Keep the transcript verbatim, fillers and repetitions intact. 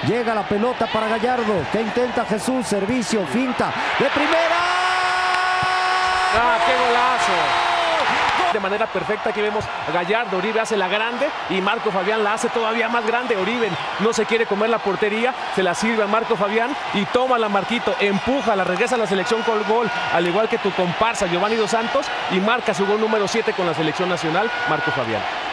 Llega la pelota para Gallardo. ¿Qué intenta Jesús? Servicio, finta. ¡De primera! ¡Ah, qué golazo! De manera perfecta aquí vemos a Gallardo. Oribe hace la grande y Marco Fabián la hace todavía más grande. Oribe no se quiere comer la portería, se la sirve a Marco Fabián y toma la Marquito, empuja, la regresa a la selección con gol, al igual que tu comparsa Giovanni Dos Santos, y marca su gol número siete con la selección nacional, Marco Fabián.